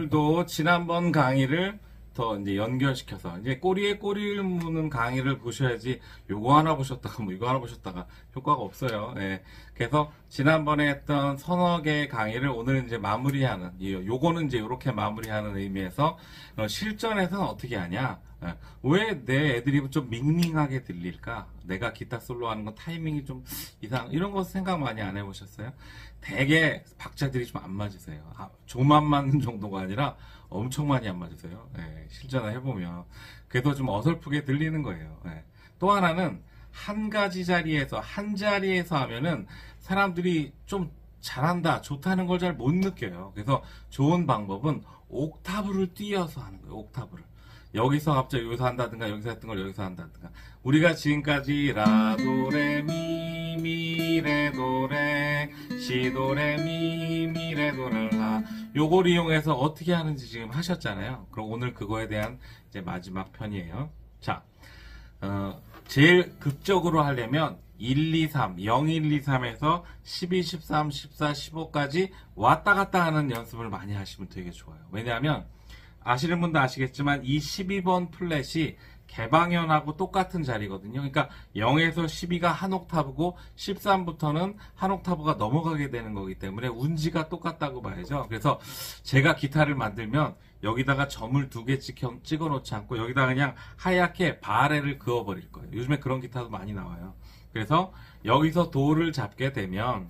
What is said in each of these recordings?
오늘도 지난번 강의를 더 이제 연결시켜서 이제 꼬리에 꼬리를 무는 강의를 보셔야지 요거 하나 보셨다가 뭐 이거 하나 보셨다가 효과가 없어요. 예. 그래서 지난번에 했던 서너 개의 강의를 오늘 이제 마무리하는 요거는 이제 이렇게 마무리하는 의미에서 실전에서는 어떻게 하냐? 예. 왜 내 애드립은 좀 밍밍하게 들릴까? 내가 기타 솔로 하는 건 타이밍이 좀 이런 거 생각 많이 안 해보셨어요? 되게 박자들이 좀 안 맞으세요. 좀안 맞는 정도가 아니라 엄청 많이 안 맞으세요. 예, 실전을 해보면. 그래도 좀 어설프게 들리는 거예요. 예. 또 하나는 한 가지 자리에서, 한 자리에서 하면은 사람들이 좀 잘한다, 좋다는 걸 잘 못 느껴요. 그래서 좋은 방법은 옥타브를 띄어서 하는 거예요. 옥타브를. 여기서 갑자기 여기서 한다든가, 여기서 했던 걸 여기서 한다든가. 우리가 지금까지 라, 도, 레, 미, 레, 도, 레, 시, 도, 레, 미, 레, 도, 라. 요걸 이용해서 어떻게 하는지 지금 하셨잖아요. 그럼 오늘 그거에 대한 이제 마지막 편이에요. 자, 제일 극적으로 하려면 1, 2, 3, 0, 1, 2, 3에서 12, 13, 14, 15까지 왔다 갔다 하는 연습을 많이 하시면 되게 좋아요. 왜냐하면 아시는 분도 아시겠지만 이 12번 플랫이 개방현하고 똑같은 자리거든요. 그러니까 0에서 12가 한 옥타브고 13부터는 한 옥타브가 넘어가게 되는 거기 때문에 운지가 똑같다고 봐야죠. 그래서 제가 기타를 만들면 여기다가 점을 2개 찍어 놓지 않고 여기다가 그냥 하얗게 바레를 그어버릴 거예요. 요즘에 그런 기타도 많이 나와요. 그래서 여기서 도를 잡게 되면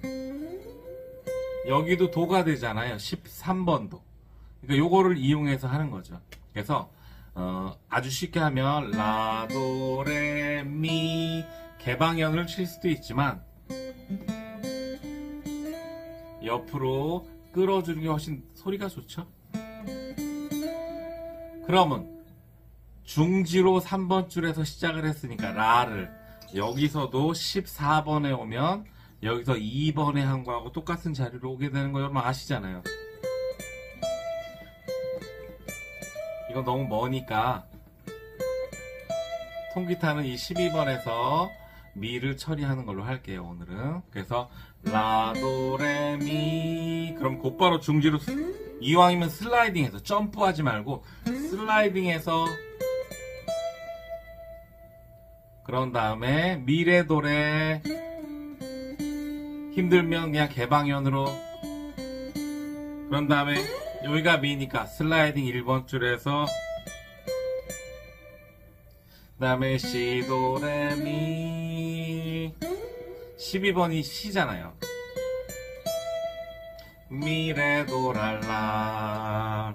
여기도 도가 되잖아요. 13번도. 그러니까 요거를 이용해서 하는 거죠. 그래서 아주 쉽게 하면 라, 도, 레, 미 개방현을 칠 수도 있지만 옆으로 끌어주는 게 훨씬 소리가 좋죠. 그러면 중지로 3번 줄에서 시작을 했으니까 라를 여기서도 14번에 오면 여기서 2번에 한 거하고 똑같은 자리로 오게 되는 거 여러분 아시잖아요. 이건 너무 머니까 통기타는 이 12번에서 미를 처리하는 걸로 할게요. 오늘은. 그래서 라, 도, 레, 미 그럼 곧바로 중지로 이왕이면 슬라이딩해서 점프하지 말고 슬라이딩해서 그런 다음에 미, 레, 도, 레 힘들면 그냥 개방현으로 그런 다음에 여기가 미니까 슬라이딩 1번 줄에서 그 다음에 시, 도, 레, 미 12번이 시잖아요. 미, 레, 도, 라, 라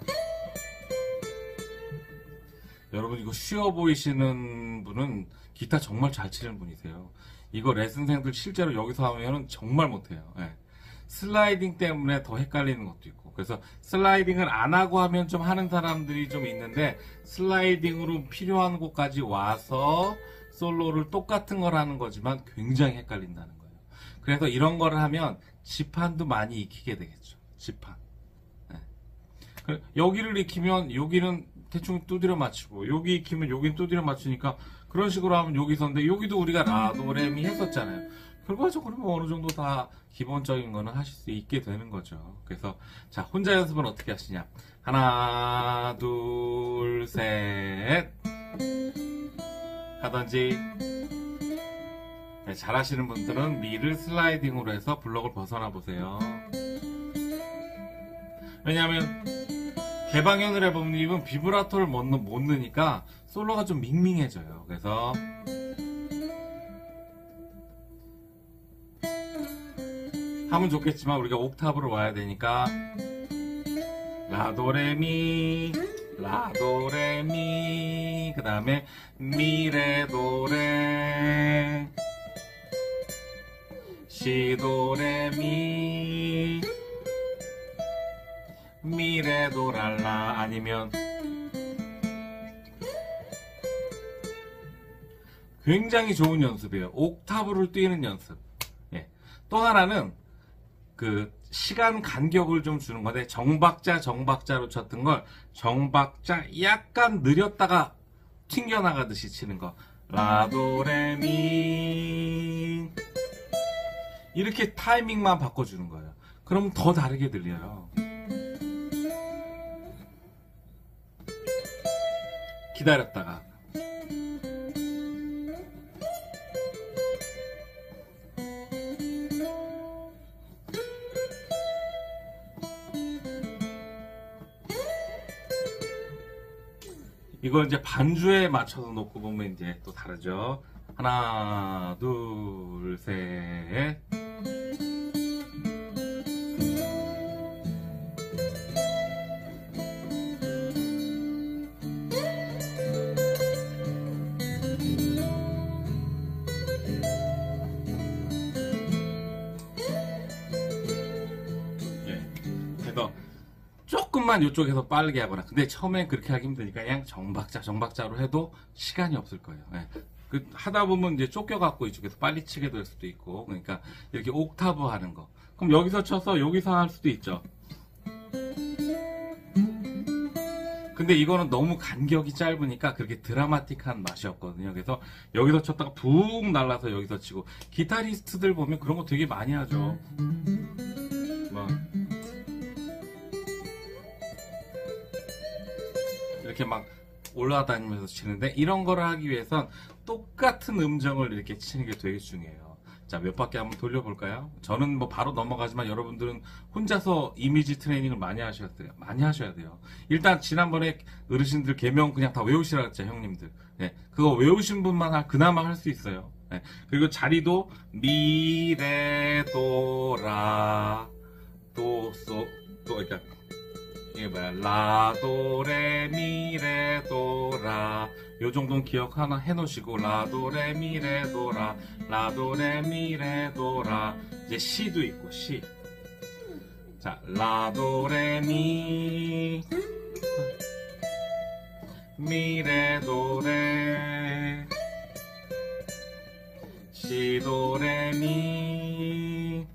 여러분 이거 쉬워 보이시는 분은 기타 정말 잘 치는 분이세요. 이거 레슨생들 실제로 여기서 하면 정말 못해요. 네. 슬라이딩 때문에 더 헷갈리는 것도 있고 그래서 슬라이딩을 안 하고 하면 좀 하는 사람들이 좀 있는데 슬라이딩으로 필요한 곳까지 와서 솔로를 똑같은 걸 하는 거지만 굉장히 헷갈린다는 거예요. 그래서 이런 거를 하면 지판도 많이 익히게 되겠죠. 지판. 네. 여기를 익히면 여기는 대충 두드려 맞추고 여기 익히면 여기는 두드려 맞추니까 그런 식으로 하면 여기서인데 여기도 우리가 라, 도, 레, 미 했었잖아요. 결과적으로 뭐 어느 정도 다 기본적인 거는 하실 수 있게 되는 거죠. 그래서 자 혼자 연습은 어떻게 하시냐? 하나, 둘, 셋 하던지 네, 잘하시는 분들은 미를 슬라이딩으로 해서 블럭을 벗어나 보세요. 왜냐하면 개방현을 해보면 이분 비브라토를 못 넣으니까 솔로가 좀 밍밍해져요. 그래서 하면 좋겠지만 우리가 옥타브로 와야 되니까 라, 도, 레, 미 라, 도, 레, 미 그 다음에 미, 레, 도, 레 시, 도, 레, 미 미, 레, 도, 라, 라 아니면 굉장히 좋은 연습이에요. 옥타브를 띄는 연습. 예. 또 하나는 그 시간 간격을 좀 주는 건데 정박자로 쳤던 걸 정박자 약간 느렸다가 튕겨나가듯이 치는 거. 라, 도, 레, 미 이렇게 타이밍만 바꿔주는 거예요. 그럼 더 다르게 들려요. 기다렸다가 이걸 이제 반주에 맞춰서 놓고 보면 이제 또 다르죠. 하나, 둘, 셋. 그래서 조금만 이쪽에서 빠르게 하거나, 근데 처음엔 그렇게 하기 힘드니까 그냥 정박자로 해도 시간이 없을 거예요. 예. 하다 보면 이제 쫓겨갖고 이쪽에서 빨리 치게 될 수도 있고, 그러니까 이렇게 옥타브 하는 거. 그럼 여기서 쳐서 여기서 할 수도 있죠. 근데 이거는 너무 간격이 짧으니까 그렇게 드라마틱한 맛이 없거든요. 그래서 여기서 쳤다가 붕 날라서 여기서 치고, 기타리스트들 보면 그런 거 되게 많이 하죠. 뭐 이렇게 막 올라다니면서 치는데, 이런 거를 하기 위해선 똑같은 음정을 이렇게 치는 게 되게 중요해요. 자, 몇 바퀴 한번 돌려볼까요? 저는 뭐 바로 넘어가지만 여러분들은 혼자서 이미지 트레이닝을 많이 하셔야 돼요. 일단 지난번에 어르신들 계명 그냥 다 외우시라고 했죠, 형님들. 네, 그거 외우신 분만 그나마 할 수 있어요. 네, 그리고 자리도 미, 레, 도, 라, 도, 소, 도, 그러니까 이게 뭐야, 라, 도, 레, 미, 레, 도, 라. 요 정도는 기억 하나 해놓으시고, 라, 도, 레, 미, 레, 도, 라. 라, 도, 레, 미, 레, 도, 라. 이제 시도 있고, 시. 자, 라, 도, 레, 미. 미, 레, 도, 레. 시, 도, 레, 미.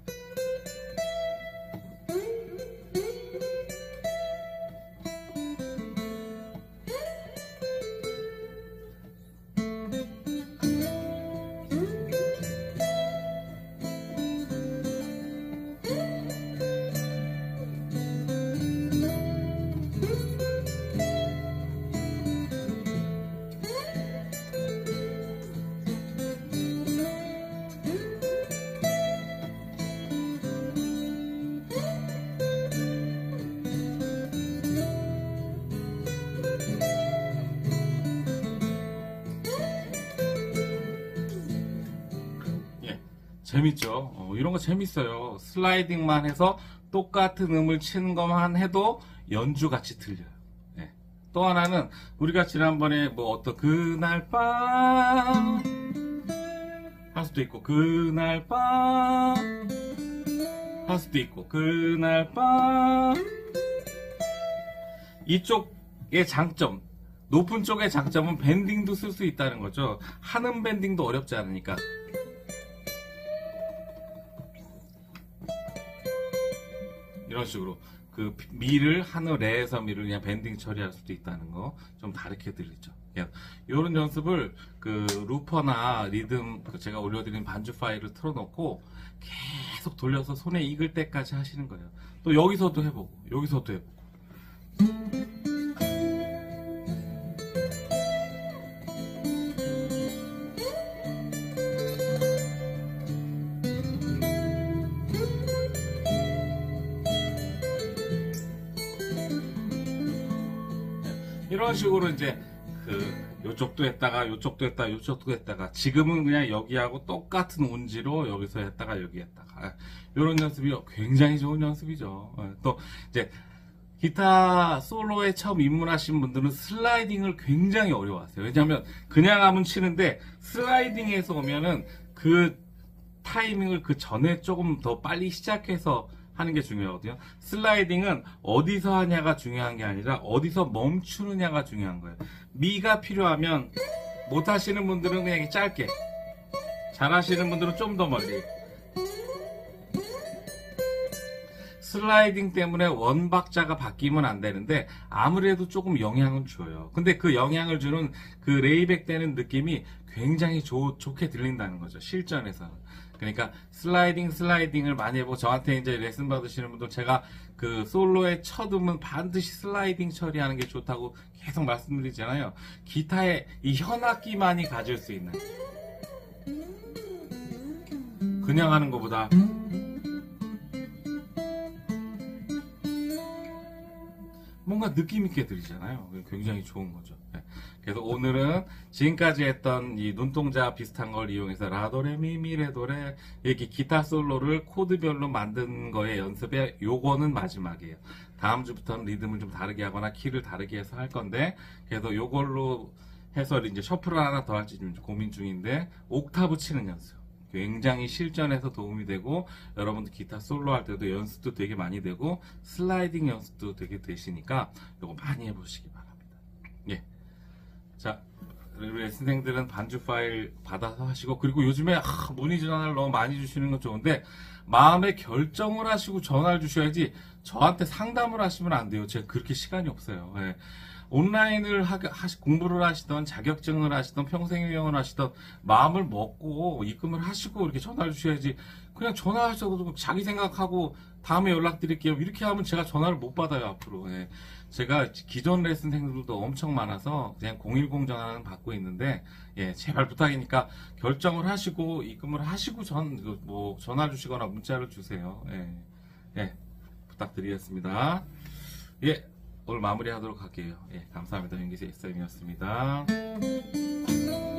재밌죠? 이런 거 재밌어요. 슬라이딩만 해서 똑같은 음을 치는 것만 해도 연주같이 들려요. 네. 또 하나는 우리가 지난번에 뭐 어떤 그날 밤 할 수도 있고, 그날 밤 할 수도 있고, 그날 밤. 이쪽의 장점, 높은 쪽의 장점은 밴딩도 쓸 수 있다는 거죠. 하는 밴딩도 어렵지 않으니까. 이런 식으로 그 미를 하늘 레에서 미를 그냥 밴딩 처리할 수도 있다는 거 좀 다르게 들리죠. 이런 연습을 그 루퍼나 리듬 제가 올려드린 반주 파일을 틀어놓고 계속 돌려서 손에 익을 때까지 하시는 거예요. 또 여기서도 해보고 여기서도 해보고. 이런 식으로 이제 요쪽도 했다가 요쪽도 했다가 요쪽도 했다가, 지금은 그냥 여기하고 똑같은 운지로 여기서 했다가 여기 했다가, 이런 연습이 굉장히 좋은 연습이죠. 또 이제 기타 솔로에 처음 입문하신 분들은 슬라이딩을 굉장히 어려워하세요. 왜냐하면 그냥 하면 치는데 슬라이딩에서 오면은 그 타이밍을 그 전에 조금 더 빨리 시작해서 하는 게 중요하거든요. 슬라이딩은 어디서 하냐가 중요한 게 아니라 어디서 멈추느냐가 중요한 거예요. 미가 필요하면 못 하시는 분들은 그냥 짧게, 잘 하시는 분들은 좀 더 멀리. 슬라이딩 때문에 원박자가 바뀌면 안 되는데 아무래도 조금 영향을 줘요. 근데 그 영향을 주는 그 레이백 되는 느낌이 굉장히 좋게 들린다는 거죠, 실전에서는. 그러니까 슬라이딩을 많이 해보고, 저한테 이제 레슨 받으시는 분들 제가 그 솔로의 첫 음은 반드시 슬라이딩 처리하는 게 좋다고 계속 말씀드리잖아요. 기타의 이 현악기만이 가질 수 있는, 그냥 하는 것보다 뭔가 느낌 있게 들리잖아요. 굉장히 좋은 거죠. 네. 그래서 오늘은 지금까지 했던 이 눈동자 비슷한 걸 이용해서 라도레 미미레도레 이렇게 기타 솔로를 코드별로 만든 거의 연습에 요거는 마지막이에요. 다음 주부터는 리듬을 좀 다르게 하거나 키를 다르게 해서 할 건데, 그래서 요걸로 해서 이제 셔플을 하나 더 할지 좀 고민 중인데, 옥타브 치는 연습 굉장히 실전에서 도움이 되고, 여러분들 기타 솔로 할 때도 연습도 되게 많이 되고 슬라이딩 연습도 되게 되시니까 이거 많이 해보시기 바랍니다. 예. 자, 우리 레슨생들은 반주 파일 받아서 하시고, 그리고 요즘에 문의 전화를 너무 많이 주시는 건 좋은데 마음의 결정을 하시고 전화를 주셔야지 저한테 상담을 하시면 안 돼요. 제가 그렇게 시간이 없어요. 예. 온라인을 공부를 하시던 자격증을 하시던 평생유형을 하시던 마음을 먹고 입금을 하시고 이렇게 전화를 주셔야지, 그냥 전화하셔도 자기 생각하고 다음에 연락드릴게요 이렇게 하면 제가 전화를 못 받아요 앞으로. 예. 제가 기존 레슨생들도 엄청 많아서 그냥 010 전화는 받고 있는데, 예, 제발 부탁이니까 결정을 하시고 입금을 하시고 전화 주시거나 문자를 주세요. 예. 예, 부탁드리겠습니다. 예, 오늘 마무리하도록 할게요. 예, 감사합니다. 윤기세 SM이었습니다.